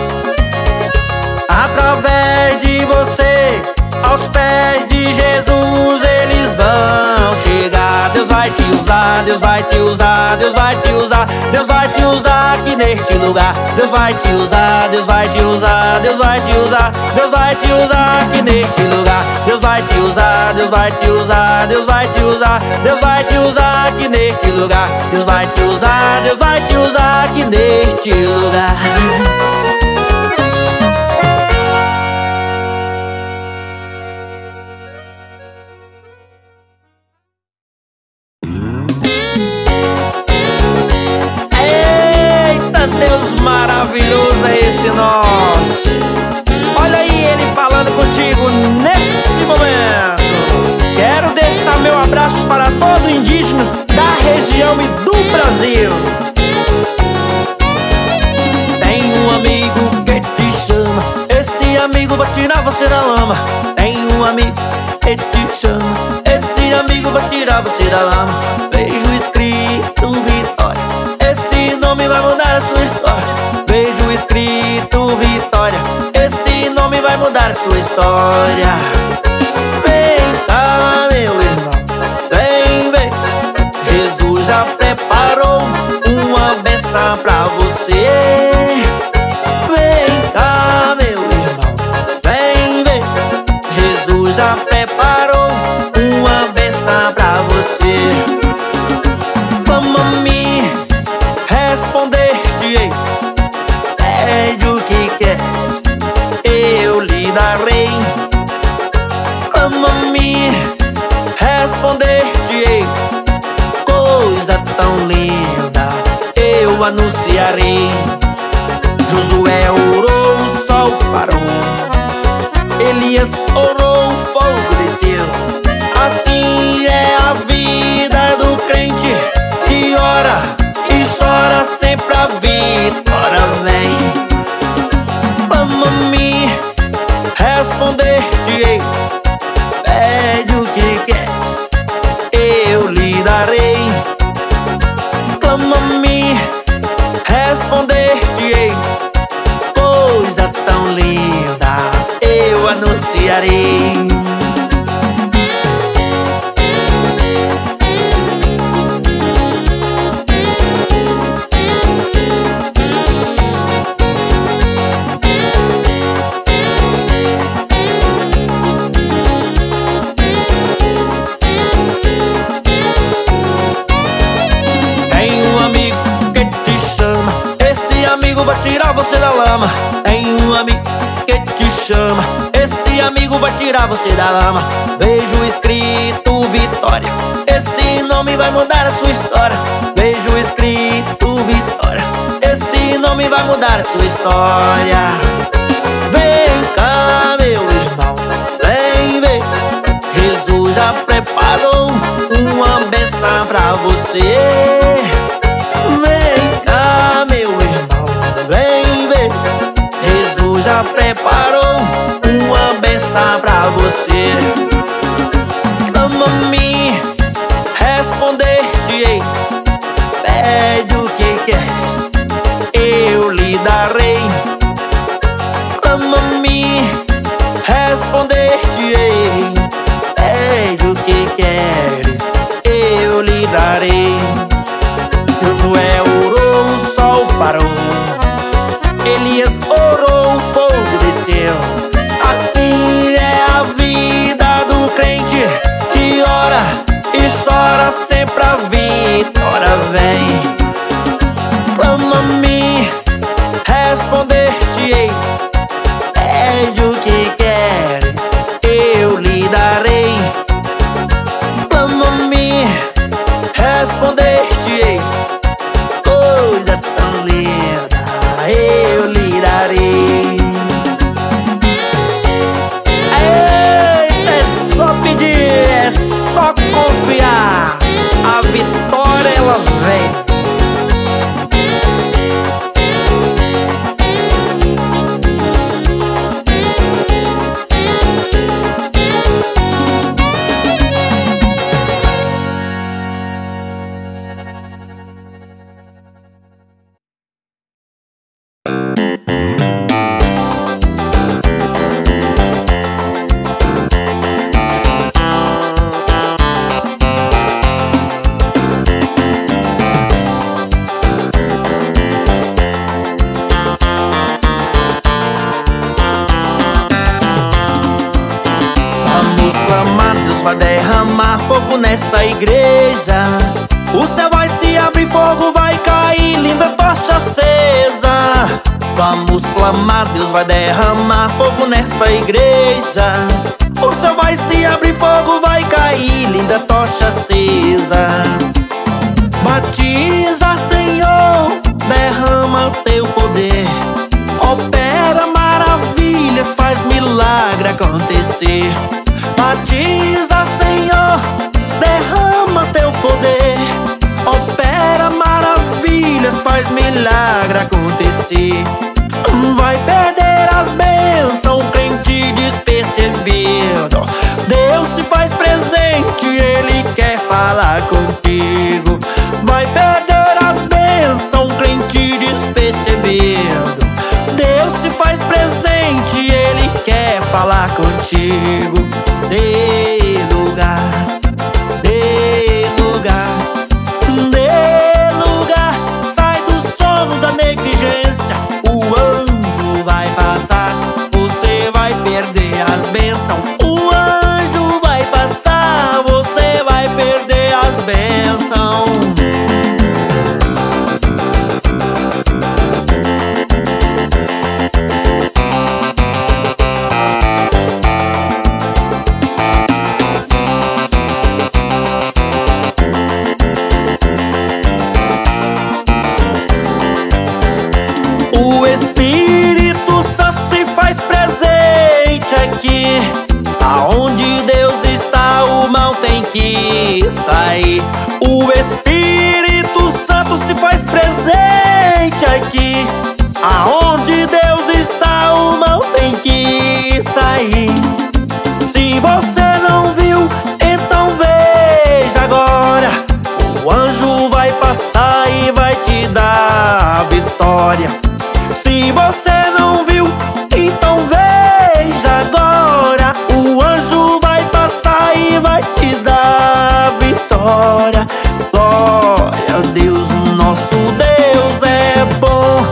Através de você, aos pés de Jesus eles vão chegar. Deus vai te usar, Deus vai te usar, Deus vai te usar, Deus vai te usar aqui neste lugar. Deus vai te usar, Deus vai te usar, Deus vai te usar, Deus vai te usar aqui neste lugar. Deus vai te usar, Deus vai te usar, Deus vai te usar, Deus vai te usar aqui neste lugar. Deus vai te usar, Deus vai te usar aqui neste lugar. Deus maravilhoso é esse nosso. Olha aí ele falando contigo nesse momento. Quero deixar meu abraço para todo indígena da região e do Brasil. Tem um amigo que te chama, esse amigo vai tirar você da lama. Tem um amigo que te chama, esse amigo vai tirar você da lama. Vejo escrito Vitória, esse nome vai mudar a sua história. Vejo escrito Vitória, esse nome vai mudar a sua história. Vem cá, meu irmão, vem, vem. Jesus já preparou uma bênção pra você. Vem cá, meu irmão, vem, vem. Jesus já preparou uma bênção pra você. Vamos me respondeste-ei, pede o que queres, eu lhe darei. Ama-me, respondeste-ei, coisa tão linda, eu anunciarei. Josué orou, o sol parou, Elias orou, o fogo desceu. Assim é a vida do crente que ora e chora, sempre a vitória vem. Ama-me, responder-te-ei, pede o que queres, eu lhe darei. Clama-me, responder-te-ei, coisa tão linda, eu anunciarei. Vai tirar você da lama. Tem um amigo que te chama, esse amigo vai tirar você da lama. Vejo escrito Vitória, esse nome vai mudar a sua história. Vejo escrito Vitória, esse nome vai mudar a sua história. Vem cá, meu irmão, vem, vem. Jesus já preparou uma bênção pra você. Vem cá, meu irmão, vem, vem. Jesus já preparou uma bênção pra você. Ama-me, responder-te-ei, pede o que queres, eu lhe darei. Ama-me, responder-te-ei, pede o que queres, eu lhe darei. Josué orou, o sol parou, Elias orou, o fogo desceu. Assim é a vida do crente que ora e chora, sempre a vitória vem. Clama-me, responder-te-eis, pede o que queres, eu lhe darei. fogo nessa igreja. O céu vai se abrir, fogo vai cair, linda tocha acesa. Vamos clamar, Deus vai derramar fogo nesta igreja. O céu vai se abrir, fogo vai cair, linda tocha acesa. Batiza, Senhor, derrama o teu poder. Opera maravilhas, faz milagre acontecer. Batiza, Senhor, derrama teu poder. Opera maravilhas, faz milagre acontecer. Vai perder as bênçãos, crente despercebido. Deus se faz presente, Ele quer falar contigo. Vai perder as bênçãos, crente despercebido. Deus se faz presente, Ele quer falar contigo. Dê lugar, dê lugar, dê lugar. Sai do sono da negligência, o anjo vai passar. Você vai perder as bênçãos, o anjo vai passar. Você vai perder as bênçãos. O Espírito Santo se faz presente aqui. Aonde Deus está, o mal tem que sair. O Espírito Santo se faz presente aqui. Aonde Deus está, o mal tem que sair. Se você não viu, então veja agora. O anjo vai passar e vai te dar a vitória. Se você não viu, então veja agora. O anjo vai passar e vai te dar a vitória. Glória a Deus, nosso Deus é bom.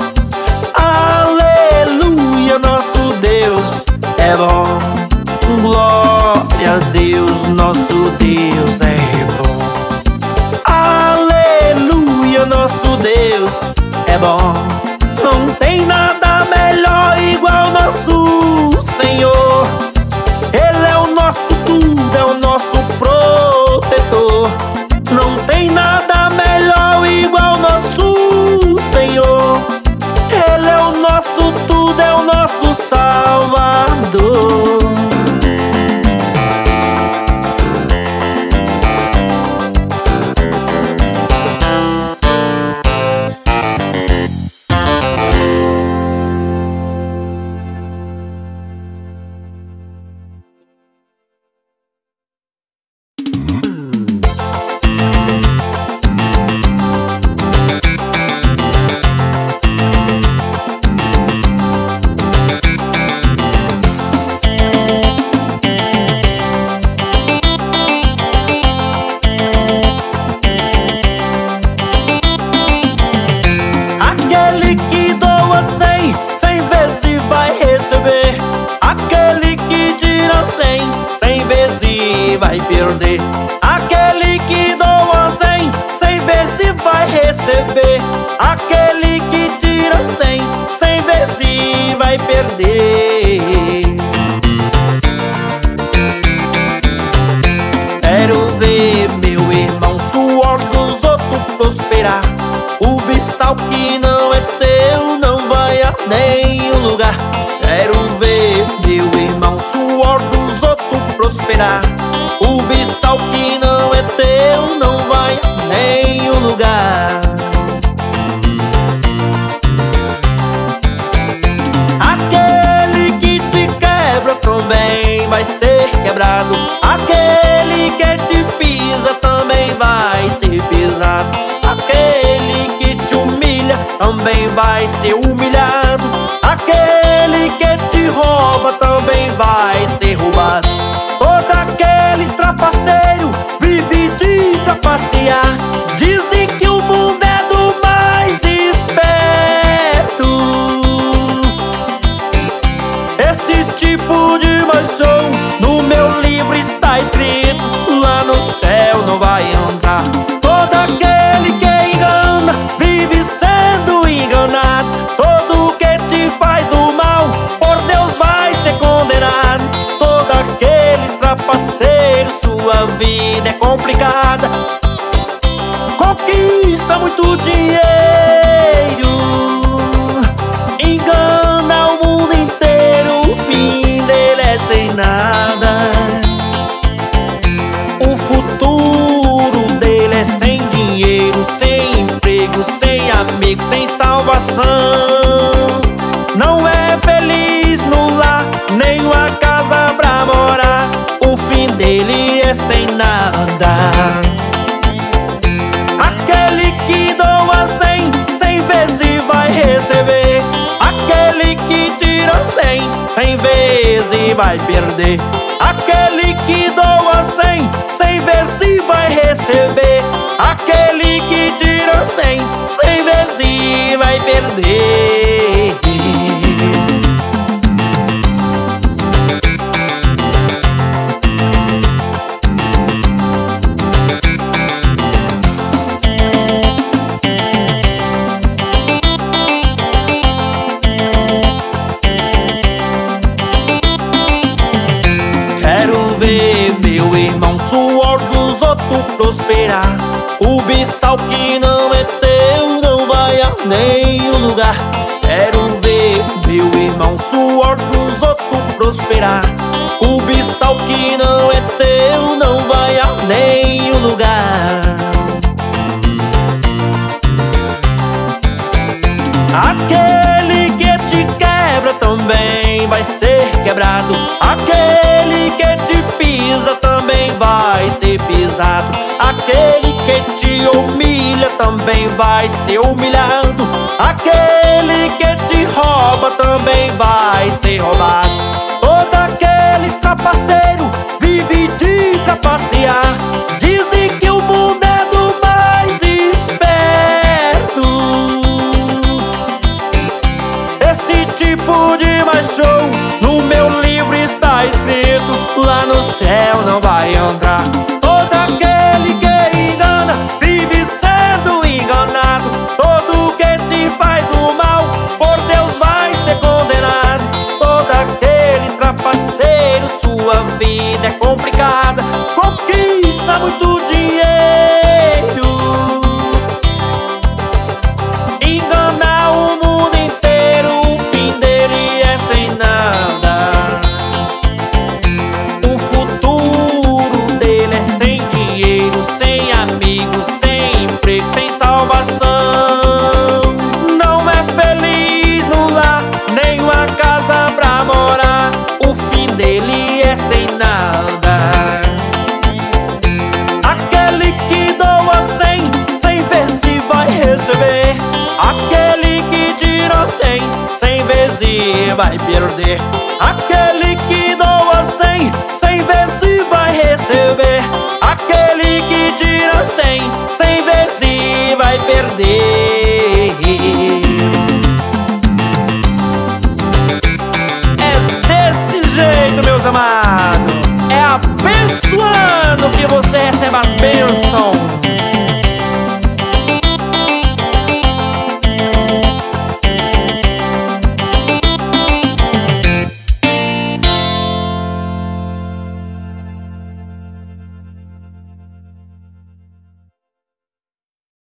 Aleluia, nosso Deus é bom. Glória a Deus, nosso Deus é bom. Aleluia, nosso Deus é bom. Não tem nada melhor igual nosso Senhor. Ele é o nosso tudo, é o nosso protetor. Não tem nada melhor igual nosso Senhor. Ele é o nosso tudo, é o nosso Salvador. Vai perder. Aquele que doa cem, sem ver se vai receber. Aquele que tira cem, sem ver se vai perder. Quero ver meu irmão suor dos outros prosperar. O biçal que não é teu não vai a nenhum lugar. Quero ver meu irmão suor dos outros prosperar. O biçal que não é teu não vai a nenhum lugar. Aquele que te quebra também vai ser quebrado. Aquele que te pisa também vai ser pisado. Aquele que te humilha também vai ser humilhado. Aquele que te rouba também vai ser roubado. Todo aquele trapaceiro vive de trapacear. Dizem que o mundo é do mais esperto. Esse tipo de machão no meu livro está escrito. Lá no céu muito dinheiro, engana o mundo inteiro, o fim dele é sem nada. O futuro dele é sem dinheiro, sem emprego, sem amigo, sem salvação. Não é feliz no lar, nem uma casa pra morar, o fim dele é sem nada. Aquele que doa cem, cem vezes vai receber. Aquele que tira cem, cem vezes vai perder. Aquele que doa cem, cem vezes vai receber. Aquele que tira cem, cem vezes vai perder. Meu irmão, suor dos outros prosperar. O biçal que não é teu não vai a nenhum lugar. Quero ver meu irmão, suor dos outros prosperar. O biçal que não é teu não vai a nenhum lugar. Aquele que te quebra também vai ser quebrado. Aquele que te pisa também vai ser pisado. Aquele que te humilha também vai ser humilhado. Aquele que te rouba também vai ser roubado. Todo aquele trapaceiro vive de trapacear. Dizem que o mundo é do mais esperto. Esse tipo de macho no meu livro está escrito, lá no céu não vai entrar. Todo aquele que engana vive sendo enganado. Todo que te faz o mal por Deus vai ser condenado. Todo aquele trapaceiro, sua vida é complicada. Conquista muito dinheiro, engana o mundo inteiro, o fim dele é sem nada. O futuro dele é sem dinheiro, sem amigos, sem emprego, sem salvação. Não é feliz no lar, nem uma casa pra morar, o fim dele é sem nada. Aquele que doa cem, cem vezes vai receber. Aquele que tira cem, cem vezes vai perder. Aquele que doa cem, cem vezes vai receber. Aquele que tira cem, cem vezes vai perder.